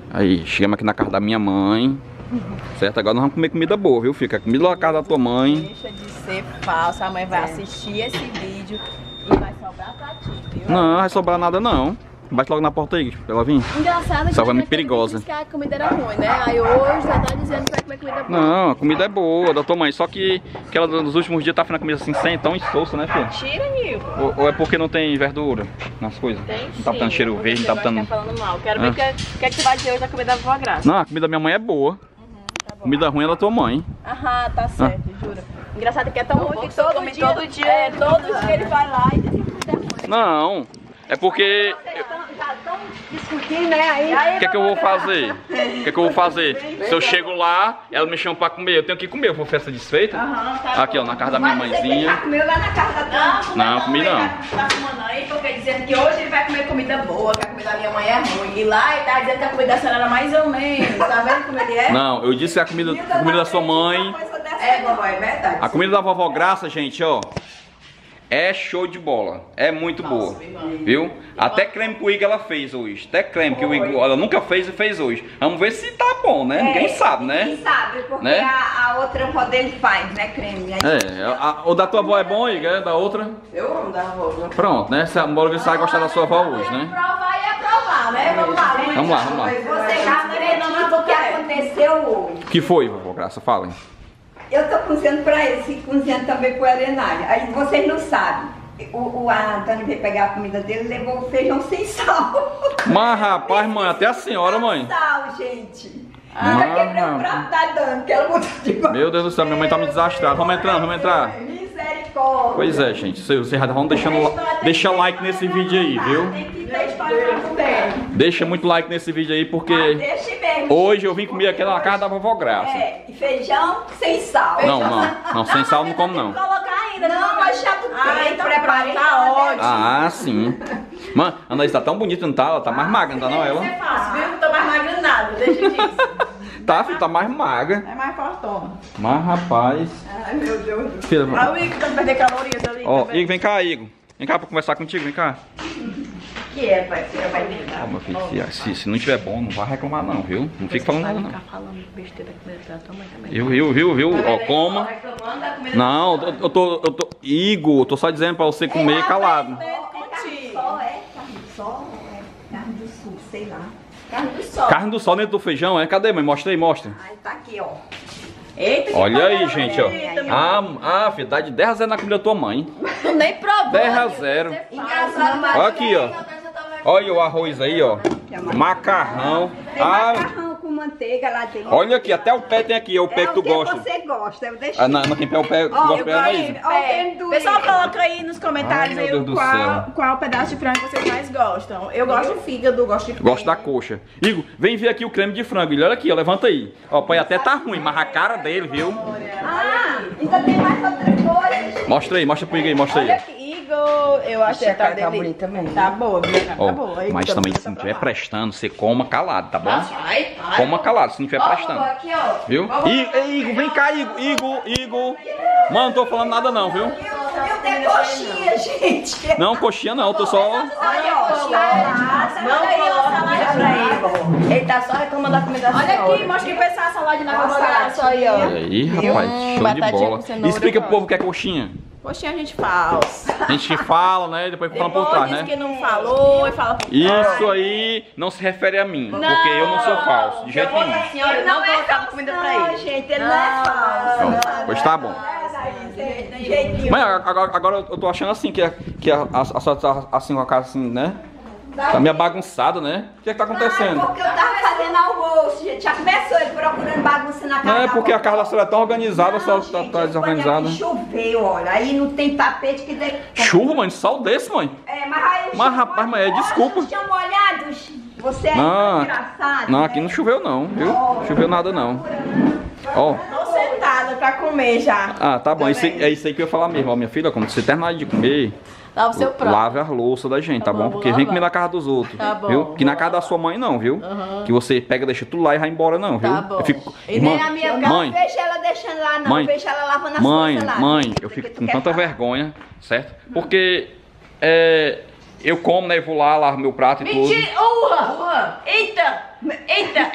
Aí, chegamos aqui na casa da minha mãe. Certo? Agora nós vamos comer comida boa, viu? Fica comida lá na casa da tua mãe. Deixa de ser falsa, a mãe vai assistir esse vídeo e vai sobrar pra ti, viu? Não, não vai sobrar nada não. Bate logo na porta aí, pra ela vir. Engraçado que essa é muito perigosa. disse que a comida era ruim, né? Aí hoje já tá dizendo que vai comer comida boa. Não, a comida é boa da tua mãe. Só que ela nos últimos dias tá fazendo a comida assim, sem tão insossa, né, filho? Tira, Nil. Ou é porque não tem verdura nas coisas? Tem Não tá botando cheiro verde, não tá botando... falando mal. Quero ver o que é que tu vai dizer hoje da comida da vovó Graça. Não, a comida da minha mãe é boa. Tá bom. Comida ruim é da tua mãe. Aham, tá certo, jura. Engraçado que é tão ruim que todo dia... É, todo dia ele vai lá e diz que comida é ruim. Não, é porque... Já estão discutindo, né? Aí O que é que eu vou fazer? O que é que eu vou fazer? Se eu chego lá, ela me chama pra comer, eu tenho que comer, eu vou festa desfeita. tá Aqui, ó, na casa da minha mãezinha. Comeu lá na casa da tua. Não, comi não. Tá fumando aí porque dizendo que hoje ele vai comer comida boa, que a comida da minha mãe é ruim. E lá ele tá dizendo que a comida da senhora era mais ou menos. Tá vendo como ele é? Não, eu disse que a comida da sua mãe... É, vovó, é verdade. A comida da vovó Graça, gente, ó, é show de bola. É muito boa, viu? Até creme que o Igor ela fez hoje. Até creme que o Igor ela nunca fez e fez hoje. Vamos ver se tá bom, né? Ninguém sabe, né? Ninguém sabe, porque Né? a outra avó dele faz, né, creme. O da tua avó é bom, Igor? É da outra? Eu amo da vovó. Pronto, né? Bora ver se vai gostar da sua avó hoje, né? Provar e aprovar, né? Vamos lá. Vamos lá, vamos lá. Você já acredita o que aconteceu hoje? O que foi, vovó Graça? Falem. Eu tô cozinhando pra eles e cozinhando também pro Arenalho. Aí vocês não sabem. O Antônio veio pegar a comida dele e levou o feijão sem sal. Mas rapaz, mãe, até a senhora, mãe. Sal, gente. Ainda quebrei o prato da Dani, que ela botou de volta. Meu Deus do céu, minha mãe tá me desastrada. Vamos entrando, vamos entrar. Misericórdia. Pois é, gente. Vocês já vão deixa like nesse vídeo aí, viu? Tem que ter história pra comer. Deixa muito like nesse vídeo aí, porque Deixa mesmo. hoje eu vim comer aqui na casa da vovó Graça. É, e feijão sem sal. Não, sem sal não como não. Colocar ainda. Não, mas já botei, então preparei. tá ótimo. Ah, sim. Mano, a Anaís tá tão bonita, não tá? Ela tá mais magra, não tá não, ela? É fácil, viu? Não tô mais magra nada, deixa disso. Tá, filho, tá mais magra. É mais fortona. Mas, rapaz... Ai, meu Deus do céu. Filha, Ah, o Igor tá perder calorias ali. ó, também. Igor, vem cá, Igor. Vem cá pra conversar contigo, vem cá. Que é, pai? Você vai me Ó, meu filho, se não tiver bom, não vai reclamar não, viu? Não fica falando nada não. Ficar falando besteira da comida da tua mãe também. Viu? Ó, coma. Reclamando da comida Não, eu tô... Igor, eu tô só dizendo pra você comer calado. contigo. Carne do sol, carne do sul, sei lá. Carne do sol. Carne do sol dentro do feijão, é? Cadê, mãe? Mostra aí, mostra. Ai, tá aqui, ó. Eita, que Olha aí, panela gente, ó. bonita, meu. Filho, dá de 10 a 0 na comida da tua mãe. Tu nem provou. 10 a 0. Engraçado, Olha aqui, ó. Olha o arroz aí, ó. Macarrão. Tem Ah, macarrão com manteiga lá dentro. olha aqui, até o pé tem aqui, é o pé que tu gosta. você gosta, eu deixei. Ah, não, quem pé o pé que Ó, gosta eu é a Anaís. gosto. Ó, o amendoim. Pessoal, coloca aí nos comentários Ai, meu aí Deus do céu. qual pedaço de frango vocês mais gostam. Eu gosto de fígado, gosto de Gosto da coxa. Igor, vem ver aqui o creme de frango. Olha aqui, ó, levanta aí. Ó, põe até tá ruim, mas a cara dele, viu? Ah, ainda tem mais outra coisa. Mostra aí, mostra pro Igor aí, mostra Olha aí. aqui, Igor, eu acho que tá bonita mesmo. Tá boa, minha cara, Ó, tá boa. Igor, mas tá também, bonita se não pra estiver lá. prestando, você coma calado, tá bom? Vai. Coma calado, se não estiver prestando. Aqui, ó. Viu? Igor, vem cá, Igor. Mano, não tô falando nada não, viu? Eu tenho coxinha, gente. Não, coxinha não, tô só... Olha, ó. Não coloca pra ele. Ele tá só reclamando da comida da Olha senhora. aqui, mostra que vai ser a salada na vovó Graça aí, ó. E aí, rapaz, show de batatinha bola. com cenoura, Explica pro pronto. povo o que é coxinha. Poxinha a gente falsa. A gente fala, né, e depois fala por Depois trás, diz né? que não falou e fala por trás. Isso aí não se refere a mim, porque eu não sou falso, de jeito nenhum. Senhora, não colocava comida pra ele. Gente, ele não é falso. Pronto, pois tá bom. Jeitinho. Mas agora eu tô achando assim que a senhora tá assim com a casa assim, né? Tá meio bagunçada, né? O que é que tá acontecendo? Porque eu tava fazendo almoço, gente. Já começou ele procurando bagunça na casa. Não é porque a casa da vovó. senhora é tão organizada, a senhora Gente, tá desorganizada. Choveu, olha. Aí não tem tapete que dê. Chuva, mãe, sol desse, mãe. É, mas aí Mas, rapaz, mas é desculpa. Tinha molhados. Você é Não, engraçado. não, aqui não choveu não, viu? Choveu nada não. Ó. Tô sentada pra comer já. Ah, tá bom, é isso aí que eu ia falar mesmo. Ó, minha filha, quando você terminar de comer, Lava o seu prato. lave a louça da gente, tá Tá bom? bom, Porque vou vem lavar. comer na casa dos outros, Tá bom, viu? Que na vou casa da sua mãe não, viu? Que você pega, deixa tudo lá e vai embora não, viu? Tá bom. Eu fico... E Mãe, nem a minha Eu não mãe, vejo ela deixando lá, não. Mãe, Eu vejo ela lavando as mãe, coisas lá. mãe, eu Porque fico tu com quer tanta falar. vergonha, certo? Porque eu como, né, eu vou lá, lavo meu prato e tudo. Mentira! Urra! Eita! Eita!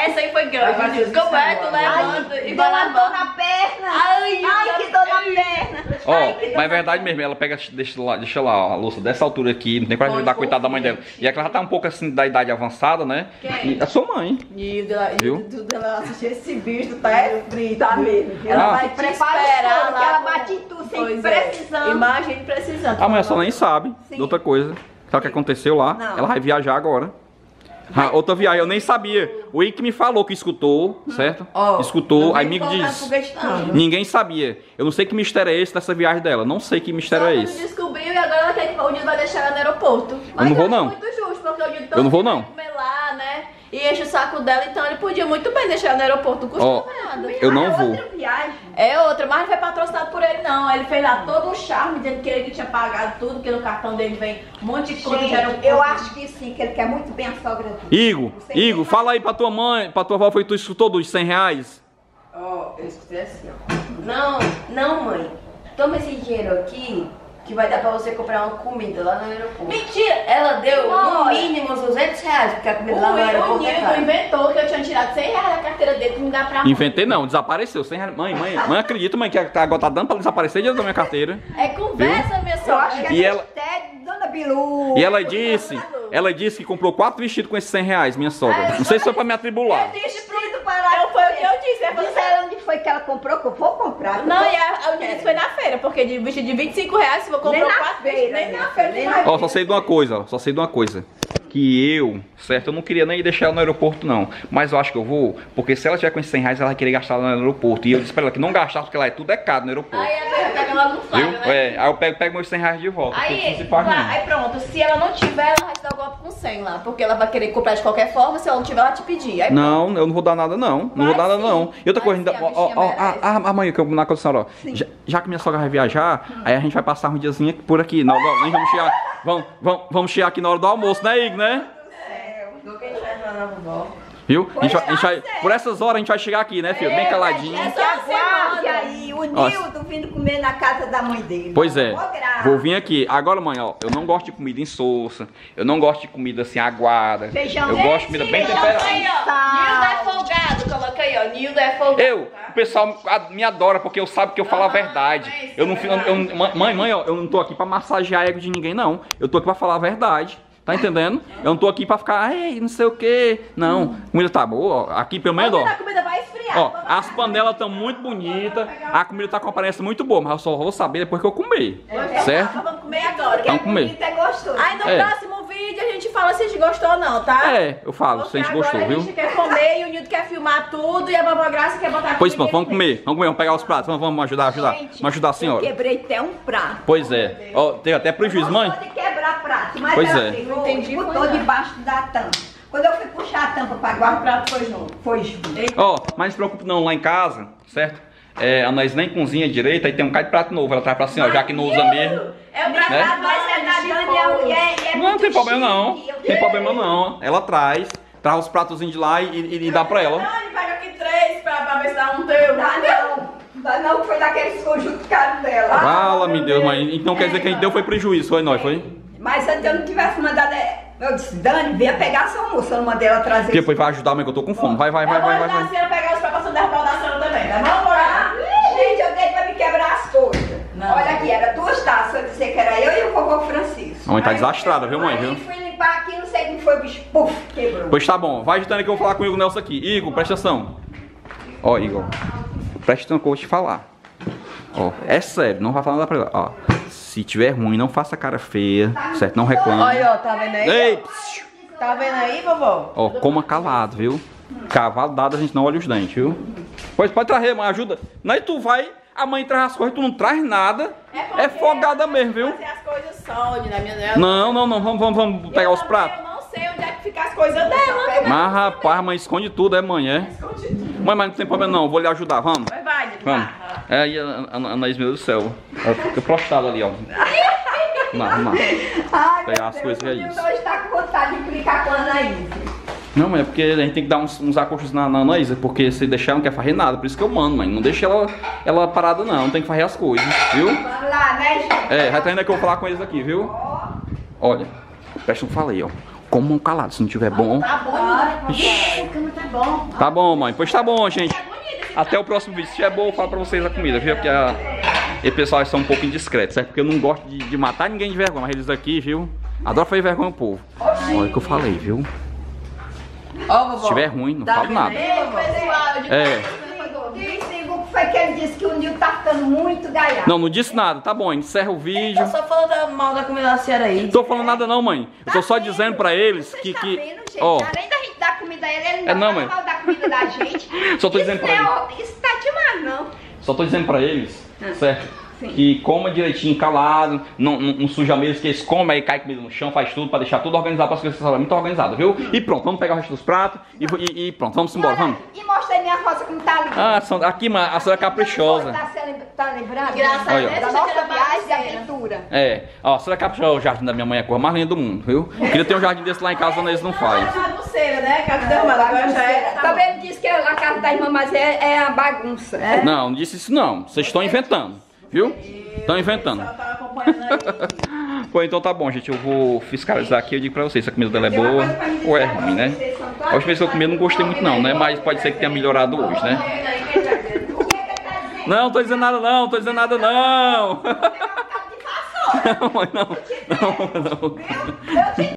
Essa aí foi grande. Como é? Tu levanta e vai dor lavando. na perna. Ai, Que dor na perna. Ó, mas é verdade mesmo, ela pega, deixa lá, ó, a louça dessa altura aqui, não tem pra ajudar, coitada da mãe dela. E é que ela já tá um pouco assim da idade avançada, né? Quem? E a sua mãe. E Viu? ela assistir esse bicho, tá é frito. Tá mesmo. Ela Ah. vai te Prepara esperar o lá. que ela com- bate em tu sem Pois precisando. É. Imagine precisando. A mãe só nem sabe Sim. de outra coisa. Sabe o que aconteceu lá? Não. Ela vai viajar agora. Outra viagem, eu nem sabia. O Ike me falou que escutou, certo? Escutou, aí me diz. Ninguém sabia. Eu não sei que mistério é esse dessa viagem dela. Não sei que mistério é esse. Descobriu e agora ela quer que o Nildo vai deixar ela no aeroporto. Eu não vou, acho não. muito justo, porque o Nildo Eu não vou, não. comer lá, né? E enche o saco dela, então ele podia muito bem deixar ela no aeroporto, não custa Ó, nada. eu não vou. Outra viagem. É outra, mas não foi patrocinado por ele, não. Ele fez lá todo um charme, dizendo que ele tinha pagado tudo, que no cartão dele vem um monte de coisa de Gente, aeroporto. eu acho que sim, que ele quer muito bem a sogra dele. Igor, fala aí pra tua mãe, pra tua avó, foi que tu escutou dos 100 reais? Ó, eu escutei assim, ó. Não, mãe. Toma esse dinheiro aqui, que vai dar pra você comprar uma comida lá no aeroporto. Mentira! Ela deu no Olha. mínimo uns 200 reais, porque a comida lá no O aeroporto é Nildo cara. inventou que eu tinha tirado 100 reais da carteira dele pra me dar pra mãe. Inventei não, desapareceu. 100 reais. Mãe, acredita, mãe, que agora tá dando pra desaparecer dinheiro da minha carteira. É conversa, minha Eu sogra. acho que E é ela- mistério de Dona Bilu. E ela disse que comprou 4 vestidos com esses 100 reais, minha sogra. Não sei se foi pra me atribular. Vestido para Não foi o que eu disse, é você. Disseram onde foi que ela comprou, que eu vou comprar. Não, e a Nildo foi na feira, porque de vestido de 25 reais, se for comprar Nem na 4 feira, nem na minha feira, filha, nem nem na Ó, só sei de uma coisa, que eu, certo, eu não queria nem deixar ela no aeroporto não, mas eu acho que eu vou, porque se ela tiver com esses 100 reais, ela vai querer gastar lá no aeroporto, e eu disse pra ela que não gastar, porque lá é tudo é caro no aeroporto, Aí a gente pega logo no viu? flagra, né? Aí eu pego meus 100 reais de volta, porque isso não Aí, se faz não. aí pronto, se ela não tiver, ela vai te dar o golpe com 100 lá, porque ela vai querer comprar de qualquer forma, se ela não tiver, ela te pedir. Aí Não, eu não vou dar nada não, não vou Vai dar nada sim. não. E outra Vai coisa, ainda, sim, a bichinha merece. a mãe, que eu na condição, ó, já que minha sogra vai viajar, aí a gente vai passar um diazinho por aqui, na hora do, nós vamos chegar, vamos chegar aqui na hora do almoço, né, Igor, né? Do que a gente vai falar na vovó. Viu? A gente vai, por essas horas a gente vai chegar aqui, né, filho? Bem caladinho. é Que aguarde aí, o Nildo vindo comer na casa da mãe dele. Pois é, Ó, graça. vou vir aqui. Agora, mãe, ó, eu não gosto de comida insossa, eu não gosto de comida assim aguada. Feijão Eu gosto de comida bem feijão temperada. Aí, ó, Sal. Nildo é folgado, coloca aí, ó, Nildo é folgado. O pessoal me adora porque eu sabe que eu falo a verdade. é isso, Eu não, é verdade. mãe, ó, eu não tô aqui pra massagear a ego de ninguém, não. Eu tô aqui pra falar a verdade. Tá entendendo? Eu não tô aqui pra ficar, ei, não sei o que. Não, a comida tá boa, ó. Aqui pelo menos, ó. A comida vai esfriar. Ó, as panelas estão muito bonitas, a comida tá com aparência muito boa, mas eu só vou saber depois que eu comer. Certo? Vamos comer agora. Vamos comer. Bonito é gostoso. Aí no É. próximo vídeo a gente fala se a gente gostou ou não, tá? É, eu falo, se a gente Porque gostou, agora viu? A gente quer comer e o Nildo quer filmar tudo e a Vovó Graça quer botar Pois comida pronto, vamos no meio. vamos pegar os pratos, vamos ajudar. Gente, Vamos ajudar a eu senhora. quebrei até um prato. Pois é. Ó, tem até prejuízo, mãe. Pode quebrar prato, mas Pois ela é. pegou Não entendi, e foi botou não. debaixo da tampa. Quando eu fui puxar a tampa para guardar, O prato foi junto. foi junto. Ó, mas não se preocupe não, lá em casa, certo? É, a nós nem cozinha direito, aí tem um bocado de prato novo. Ela traz pra senhora, já que não usa mesmo. É o prato Né? da Mas é da Dani, é mulher e é Não muito tem problema não, chique. Eu tem problema não. Ela traz os pratozinhos de lá e dá pra ela. Dani, pega aqui 3 pra ver se dá um teu. Dá não, foi daqueles conjuntos caros dela. Fala-me Deus, mãe. Então quer dizer que a gente deu foi prejuízo, foi nós, foi? Mas se eu não tivesse mandado, eu disse, Dani, venha pegar seu almoço, eu não mandei ela trazer. Porque depois vai ajudar, mãe, que eu tô com fome. Vai. Eu vou ajudar a senhora a pegar os pratos pra derrubar o da senhora também, tá bom, Ah, Bora? gente, eu dei pra me quebrar as coisas. Não. Olha aqui, era 2 taças, eu disse que era eu e o vovô Francisco. A mãe tá Aí, desastrada, viu, mãe, aí viu? fui limpar aqui, não sei como foi, o bicho, puf, quebrou. Pois tá bom, vai agitando que eu vou falar com o Igor Nelson aqui. Igor, presta atenção. Ó, Igor, presta atenção que eu vou te falar. Ó, é sério, não vai falar nada pra ela. Ó, se tiver ruim, não faça cara feia, certo? Não reclame. Olha, ó, tá vendo aí? Ei, psiu. Tá vendo aí, vovó? Ó, coma calado, viu? Cavalo dado, a gente não olha os dentes, viu? Pois pode trazer, mãe, ajuda. Não, e tu vai, a mãe traz as coisas, tu não traz nada. É folgada mesmo, viu? Fazer as coisas sólidas na minha... Não, vamos pegar os pratos. Eu não sei onde é que ficam as coisas dela. Mas rapaz, a mãe esconde tudo, é mãe, é? Mãe, mas não tem problema não, vou lhe ajudar, vamos? Mas vai, Nildo, Vamos. vai. É, e a Anaís, meu Deus do céu. Ela fica prostrada ali, ó. Vamos lá. Ai, Pegar meu as Deus, coisas que é o Nildo isso. hoje tá com vontade de brincar com a Anaís. Não, mãe, é porque a gente tem que dar uns acostos na Anaísa, porque se deixar ela não quer fazer nada, por isso que eu mando, mãe. Não deixa ela parada não, tem que fazer as coisas, viu? Vamos lá, né, gente? É, vai ainda que eu vou falar com eles aqui, viu? Olha, presta um fala aí, ó. comam calado. Se não tiver bom... Tá bom, a cama tá bom. Tá bom, mãe. Pois tá bom, gente. Até o próximo vídeo. Se tiver bom, eu falo pra vocês a comida, viu? Porque e pessoal são um pouco indiscretos, certo? Porque eu não gosto de matar ninguém de vergonha. Mas eles aqui, viu? Adoro fazer vergonha ao povo. Olha o que eu falei, viu? Ó, vovó. Se tiver ruim, não falo nada. O que foi que ele disse que o Nil tá ficando muito gaiado? Não disse nada. Tá bom, encerra o vídeo. Tô só falando mal da comida da senhora aí. Tô falando nada não, mãe. Eu tô só dizendo pra eles que... Tá vendo, gente? Ó, Além da gente dar comida a ele não não, vai mãe. mal da comida da gente. Só tô dizendo pra Isso tá demais, não. Só tô dizendo pra eles, certo? Que coma direitinho, calado, não suja mesmo, que eles comem, aí cai comida no chão, faz tudo pra deixar tudo organizado, pra as crianças falarem muito organizado, viu? E pronto, vamos pegar o resto dos pratos e pronto, vamos embora, vamos. E mostra aí minha roça como tá ali. Ah, aqui, a senhora é caprichosa. Tá lembrando? Graças a Olha, Deus, Da você nossa era viagem de bagunceira. aventura. É, ó, a senhora é caprichosa, o jardim da minha mãe é a coisa mais linda do mundo, viu? Queria ter um jardim desse lá em casa, mas eles não fazem. É bagunceira, né? Casa da irmã, agora já é. Tá Também ele disse que a casa da irmã, mas é a bagunça. Não disse isso não, vocês estão inventando, viu? Estão inventando. Ela tava acompanhando aí. Pô, então tá bom, gente, eu vou fiscalizar aqui, eu digo pra vocês se a comida dela é boa ou é ruim, né? A última vez que eu comi eu não gostei muito não, né? Mas pode ser que tenha melhorado hoje, né? Não, tô dizendo nada não, tô dizendo nada não. Não, mãe, não. Não, não.